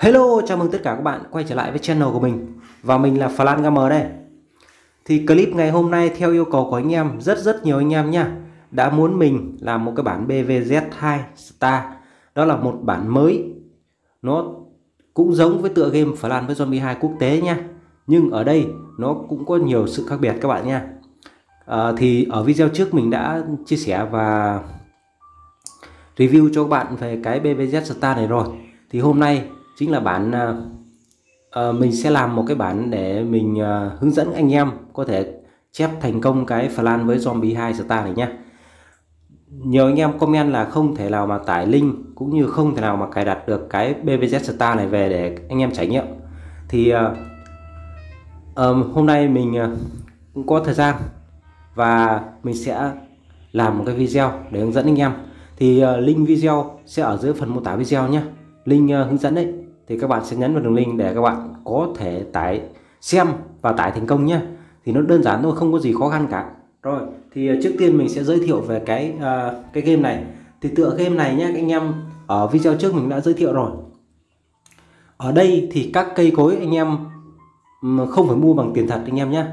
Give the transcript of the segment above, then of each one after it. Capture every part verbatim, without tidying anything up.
Hello, chào mừng tất cả các bạn quay trở lại với channel của mình. Và mình là Flan Gamer đây. Thì clip ngày hôm nay theo yêu cầu của anh em, rất rất nhiều anh em nha, đã muốn mình làm một cái bản bê vê dét hai Star. Đó là một bản mới. Nó cũng giống với tựa game Flan với Zombie hai quốc tế nha. Nhưng ở đây nó cũng có nhiều sự khác biệt các bạn nha. à, Thì ở video trước mình đã chia sẻ và review cho các bạn về cái bê vê dét Star này rồi. Thì hôm nay chính là bản uh, mình sẽ làm một cái bản để mình uh, hướng dẫn anh em có thể chép thành công cái Flan với Zombie hai Star này nhé. Nhiều anh em comment là không thể nào mà tải link cũng như không thể nào mà cài đặt được cái bê vê dét Star này về để anh em trải nghiệm. Thì uh, uh, hôm nay mình uh, cũng có thời gian và mình sẽ làm một cái video để hướng dẫn anh em. Thì uh, link video sẽ ở dưới phần mô tả video nhé. Link uh, hướng dẫn đấy thì các bạn sẽ nhấn vào đường link để các bạn có thể tải xem và tải thành công nhé. Thì nó đơn giản thôi, không có gì khó khăn cả. Rồi thì uh, trước tiên mình sẽ giới thiệu về cái uh, cái game này. Thì tựa game này nhé anh em, ở video trước mình đã giới thiệu rồi. Ở đây thì các cây cối anh em không phải mua bằng tiền thật anh em nhé,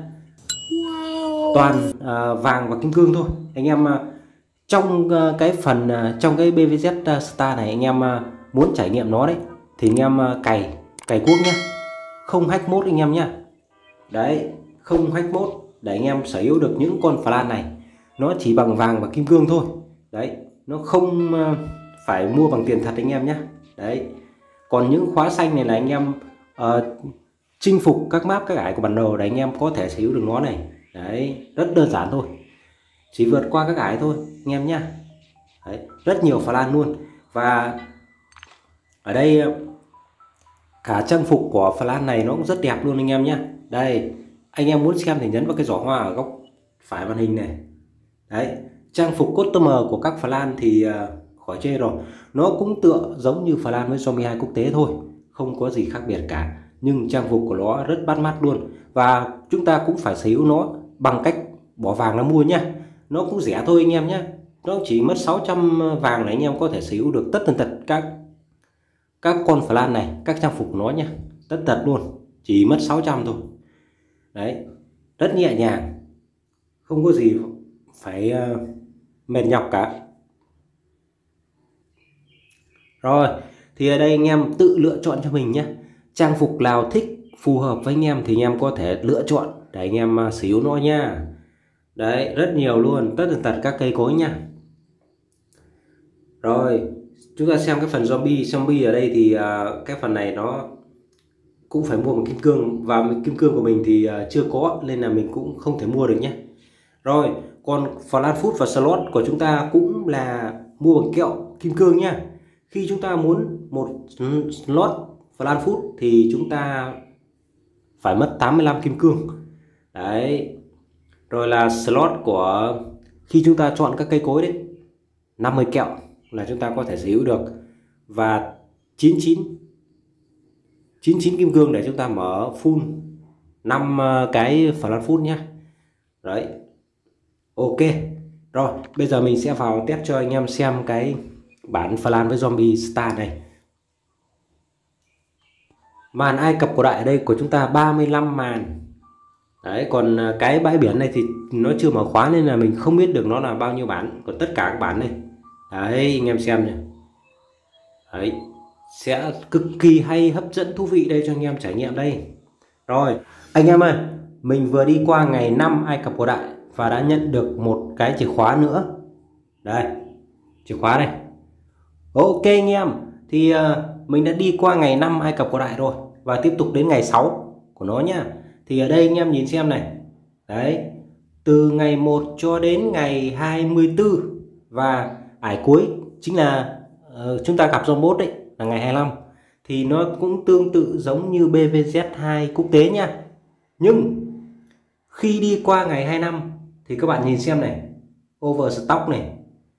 toàn uh, vàng và kim cương thôi anh em. Uh, trong uh, cái phần uh, trong cái bê vê dét uh, Star này anh em uh, muốn trải nghiệm nó đấy thì anh em uh, cày cày cuốc nhé, không hack mode anh em nhé. Đấy, không hack mode để anh em sở hữu được những con Flan này. Nó chỉ bằng vàng và kim cương thôi. Đấy, nó không uh, phải mua bằng tiền thật anh em nhé. Đấy, còn những khóa xanh này là anh em uh, chinh phục các map các ải của bản đồ để anh em có thể sở hữu được nó này. Đấy, rất đơn giản thôi, chỉ vượt qua các ải thôi anh em nhé. Đấy, rất nhiều Flan luôn. Và ở đây cả trang phục của Flan này nó cũng rất đẹp luôn anh em nhé. Đây, anh em muốn xem thì nhấn vào cái giỏ hoa ở góc phải màn hình này. Đấy, trang phục customer của các Flan thì uh, khỏi chê rồi. Nó cũng tựa giống như Flan với Zombie hai quốc tế thôi, không có gì khác biệt cả. Nhưng trang phục của nó rất bắt mắt luôn. Và chúng ta cũng phải sở hữu nó bằng cách bỏ vàng ra mua nhé. Nó cũng rẻ thôi anh em nhé. Nó chỉ mất sáu trăm vàng là anh em có thể sở hữu được tất tần tật các các con Flan này, các trang phục của nó nhé. Tất tật luôn, chỉ mất sáu trăm thôi. Đấy, rất nhẹ nhàng, không có gì phải uh, mệt nhọc cả. Rồi, thì ở đây anh em tự lựa chọn cho mình nhé. Trang phục nào thích phù hợp với anh em thì anh em có thể lựa chọn để anh em uh, sở hữu nó nha. Đấy, rất nhiều luôn, tất tần tật các cây cối nha. Rồi, chúng ta xem cái phần zombie. Zombie ở đây thì uh, cái phần này nó cũng phải mua bằng kim cương. Và kim cương của mình thì uh, chưa có nên là mình cũng không thể mua được nhé. Rồi, còn Flan Food và slot của chúng ta cũng là mua bằng kẹo kim cương nhá. Khi chúng ta muốn một slot Flan Food thì chúng ta phải mất tám mươi lăm kim cương. Đấy. Rồi là slot của khi chúng ta chọn các cây cối đấy, năm mươi kẹo là chúng ta có thể sở hữu được. Và chín mươi chín chín mươi chín kim cương để chúng ta mở full năm cái Flan Food nhé. Đấy, ok. Rồi bây giờ mình sẽ vào test cho anh em xem cái bản Flan với Zombie Star này. Màn Ai Cập cổ đại ở đây của chúng ta ba mươi lăm màn. Đấy, còn cái bãi biển này thì nó chưa mở khóa nên là mình không biết được nó là bao nhiêu bản. Còn tất cả các bản này, đấy anh em xem nhỉ. Đấy, sẽ cực kỳ hay, hấp dẫn, thú vị đây cho anh em trải nghiệm đây. Rồi anh em ơi, mình vừa đi qua ngày năm Ai Cập cổ đại và đã nhận được một cái chìa khóa nữa. Đây, chìa khóa này. Ok anh em, thì uh, mình đã đi qua ngày năm Ai Cập cổ đại rồi và tiếp tục đến ngày sáu của nó nhá. Thì ở đây anh em nhìn xem này. Đấy, từ ngày một cho đến ngày hai mươi tư. Và ải cuối chính là uh, chúng ta gặp zombot đấy là ngày hai mươi lăm. Thì nó cũng tương tự giống như bê vê dét hai quốc tế nha. Nhưng khi đi qua ngày hai mươi lăm thì các bạn nhìn xem này, Overstock này,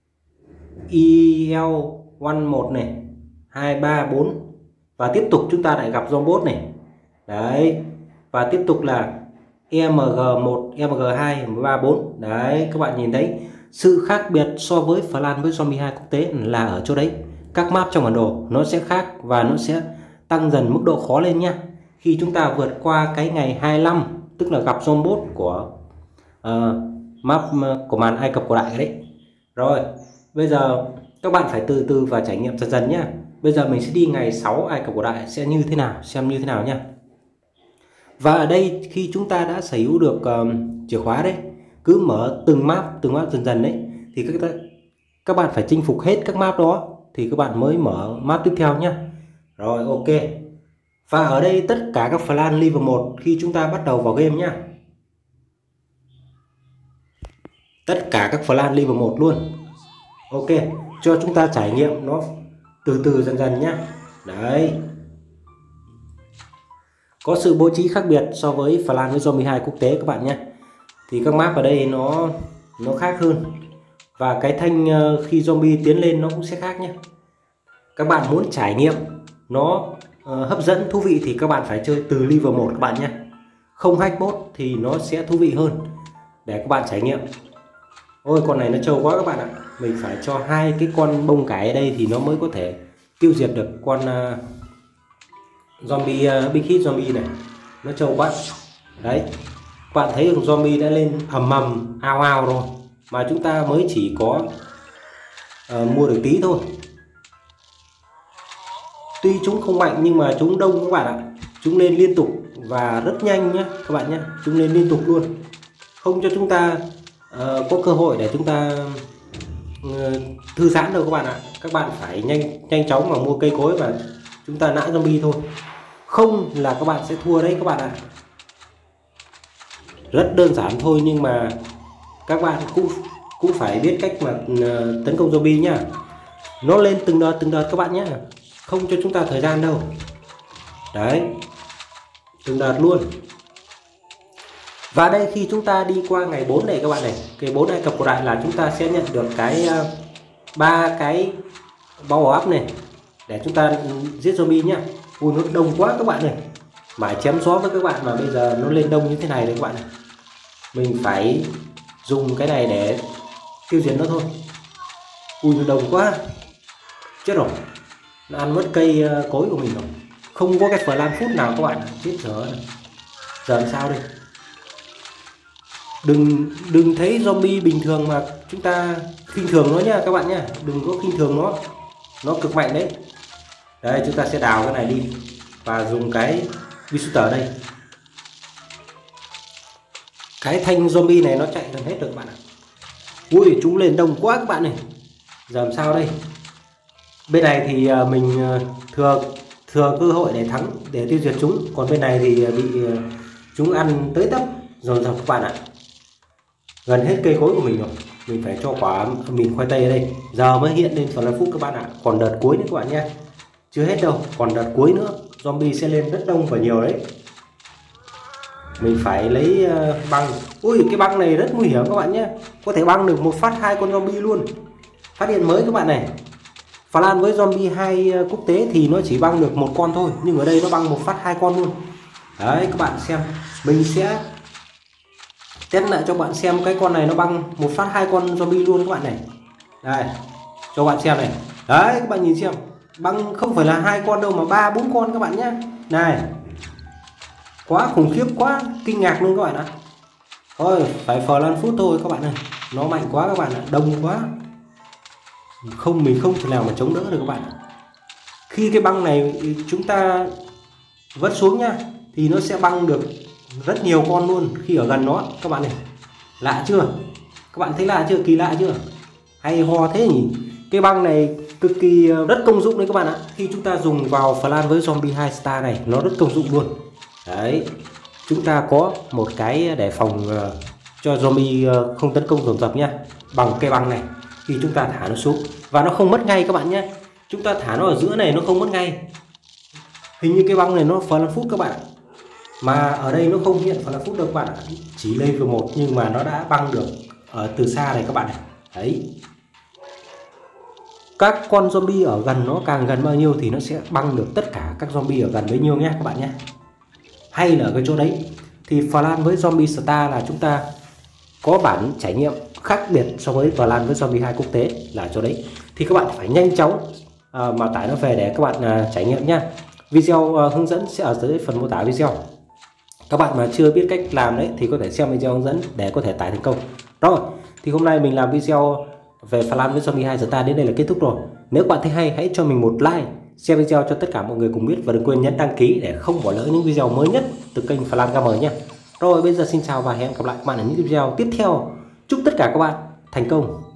i eo một này, hai, ba, bốn. Và tiếp tục chúng ta lại gặp zombot này. Đấy, và tiếp tục là em giê một, em giê hai, em ba, bốn. Đấy, các bạn nhìn thấy sự khác biệt so với Flan với Zombie hai quốc tế là ở chỗ đấy. Các map trong bản đồ nó sẽ khác và nó sẽ tăng dần mức độ khó lên nhá. Khi chúng ta vượt qua cái ngày hai mươi lăm, tức là gặp zombie boss của uh, map của màn Ai Cập cổ đại đấy. Rồi, bây giờ các bạn phải từ từ và trải nghiệm dần dần nhá. Bây giờ mình sẽ đi ngày sáu Ai Cập cổ đại sẽ như thế nào, xem như thế nào nhá. Và ở đây khi chúng ta đã sở hữu được uh, chìa khóa đấy, cứ mở từng map từng map dần dần đấy, thì các các bạn phải chinh phục hết các map đó thì các bạn mới mở map tiếp theo nhá. Rồi, ok. Và ở đây tất cả các plan level một khi chúng ta bắt đầu vào game nhá. Tất cả các plan level một luôn. Ok, cho chúng ta trải nghiệm nó từ từ dần dần nhá. Đấy. Có sự bố trí khác biệt so với plan với zombie hai quốc tế các bạn nhé. Thì các map ở đây nó nó khác hơn. Và cái thanh khi zombie tiến lên nó cũng sẽ khác nhé. Các bạn muốn trải nghiệm nó uh, hấp dẫn, thú vị thì các bạn phải chơi từ level một các bạn nhé. Không hack bot thì nó sẽ thú vị hơn để các bạn trải nghiệm. Ôi, con này nó trâu quá các bạn ạ. Mình phải cho hai cái con bông cải ở đây thì nó mới có thể tiêu diệt được con uh, zombie uh, big hit zombie này. Nó trâu quá. Đấy. Các bạn thấy con zombie đã lên ầm ầm ao ao rồi mà chúng ta mới chỉ có uh, mua được tí thôi. Tuy chúng không mạnh nhưng mà chúng đông các bạn ạ. Chúng lên liên tục và rất nhanh nhé các bạn nhé. Chúng lên liên tục luôn. Không cho chúng ta uh, có cơ hội để chúng ta uh, thư giãn đâu các bạn ạ. Các bạn phải nhanh nhanh chóng mà mua cây cối và chúng ta nã zombie thôi. Không là các bạn sẽ thua đấy các bạn ạ. Rất đơn giản thôi nhưng mà các bạn cũng cũng phải biết cách mà uh, tấn công zombie nhá. Nó lên từng đợt từng đợt các bạn nhé. Không cho chúng ta thời gian đâu. Đấy. Từng đợt luôn. Và đây khi chúng ta đi qua ngày bốn này các bạn này, ngày bốn Ai Cập cổ đại là chúng ta sẽ nhận được cái ba uh, cái power up này để chúng ta giết zombie nhá. Ui, nó đông quá các bạn này. Mãi chém gió với các bạn mà bây giờ nó lên đông như thế này đấy các bạn này. Mình phải dùng cái này để tiêu diệt nó thôi. Ui, nó đông quá. Chết rồi. Nó ăn mất cây uh, cối của mình rồi. Không có cái plan phút nào các bạn. Chết giờ này. Giờ làm sao đây? Đừng đừng thấy zombie bình thường mà chúng ta khinh thường nó nhá các bạn nhá. Đừng có khinh thường nó. Nó cực mạnh đấy. Đây, chúng ta sẽ đào cái này đi và dùng cái Bisuter đây. Cái thanh zombie này nó chạy gần hết được các bạn ạ. Ui, chúng lên đông quá các bạn này. Giờ làm sao đây? Bên này thì mình thừa thừa cơ hội để thắng, để tiêu diệt chúng. Còn bên này thì bị chúng ăn tới tấp dồn dập các bạn ạ. Gần hết cây cối của mình rồi. Mình phải cho quả mìn khoai tây ở đây. Giờ mới hiện lên phần phút các bạn ạ. Còn đợt cuối nữa các bạn nhé. Chưa hết đâu, còn đợt cuối nữa. Zombie sẽ lên rất đông và nhiều đấy. Mình phải lấy uh, băng. Ui, cái băng này rất nguy hiểm các bạn nhé. Có thể băng được một phát hai con zombie luôn. Phát hiện mới các bạn này. Plan với zombie hai uh, quốc tế thì nó chỉ băng được một con thôi. Nhưng ở đây nó băng một phát hai con luôn. Đấy các bạn xem. Mình sẽ test lại cho bạn xem cái con này nó băng một phát hai con zombie luôn các bạn này. Đây, cho bạn xem này. Đấy, các bạn nhìn xem. Băng không phải là hai con đâu mà ba bốn con các bạn nhé. Này. Quá khủng khiếp, quá kinh ngạc luôn các bạn ạ. Thôi, phải plan phút thôi các bạn ơi. Nó mạnh quá các bạn ạ, đông quá. Không, mình không thể nào mà chống đỡ được các bạn ạ. Khi cái băng này chúng ta vứt xuống nhá thì nó sẽ băng được rất nhiều con luôn khi ở gần nó các bạn này. Lạ chưa? Các bạn thấy lạ chưa? Kỳ lạ chưa? Hay ho thế nhỉ? Cái băng này cực kỳ rất công dụng đấy các bạn ạ. Khi chúng ta dùng vào plan với zombie hai star này nó rất công dụng luôn. Đấy. Chúng ta có một cái để phòng uh, cho zombie uh, không tấn công dồn dập nhá. Bằng cây băng này khi chúng ta thả nó xuống và nó không mất ngay các bạn nhé. Chúng ta thả nó ở giữa này nó không mất ngay. Hình như cái băng này nó phần phút các bạn ạ. Mà ở đây nó không hiện phần phút đâu các bạn ạ. Chỉ level một nhưng mà nó đã băng được ở từ xa này các bạn này. Đấy. Các con zombie ở gần nó càng gần bao nhiêu thì nó sẽ băng được tất cả các zombie ở gần bấy nhiêu nhé các bạn nhé. Hay là ở cái chỗ đấy thì plan với zombie star là chúng ta có bản trải nghiệm khác biệt so với plan với zombie hai quốc tế là chỗ đấy. Thì các bạn phải nhanh chóng uh, mà tải nó về để các bạn uh, trải nghiệm nhá. Video uh, hướng dẫn sẽ ở dưới phần mô tả video. Các bạn mà chưa biết cách làm đấy thì có thể xem video hướng dẫn để có thể tải thành công. Rồi, thì hôm nay mình làm video về Flan với Zombie hai Star đến đây là kết thúc rồi. Nếu bạn thấy hay, hãy cho mình một like, share video cho tất cả mọi người cùng biết, và đừng quên nhấn đăng ký để không bỏ lỡ những video mới nhất từ kênh Flan Gamer nhé. Rồi bây giờ xin chào và hẹn gặp lại các bạn ở những video tiếp theo. Chúc tất cả các bạn thành công.